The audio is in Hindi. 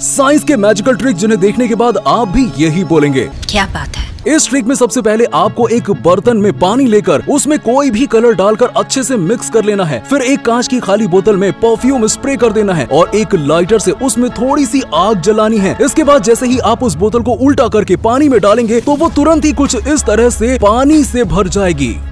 साइंस के मैजिकल ट्रिक जिन्हें देखने के बाद आप भी यही बोलेंगे, क्या बात है। इस ट्रिक में सबसे पहले आपको एक बर्तन में पानी लेकर उसमें कोई भी कलर डालकर अच्छे से मिक्स कर लेना है। फिर एक कांच की खाली बोतल में परफ्यूम स्प्रे कर देना है और एक लाइटर से उसमें थोड़ी सी आग जलानी है। इसके बाद जैसे ही आप उस बोतल को उल्टा करके पानी में डालेंगे तो वो तुरंत ही कुछ इस तरह से पानी से भर जाएगी।